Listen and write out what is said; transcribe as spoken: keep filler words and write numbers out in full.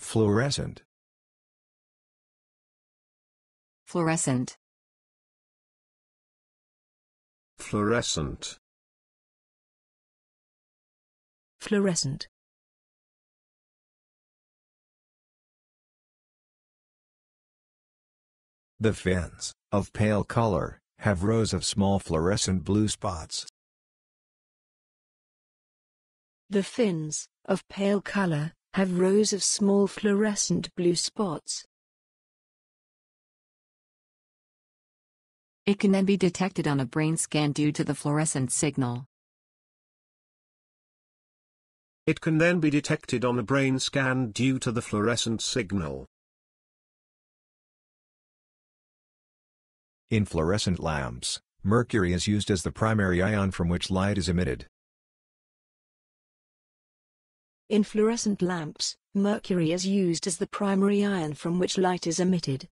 Fluorescent. Fluorescent. Fluorescent. Fluorescent. The fins, of pale color, have rows of small fluorescent blue spots. The fins, of pale color, have rows of small fluorescent blue spots. It can then be detected on a brain scan due to the fluorescent signal. It can then be detected on a brain scan due to the fluorescent signal. In fluorescent lamps, mercury is used as the primary ion from which light is emitted. In fluorescent lamps, mercury is used as the primary ion from which light is emitted.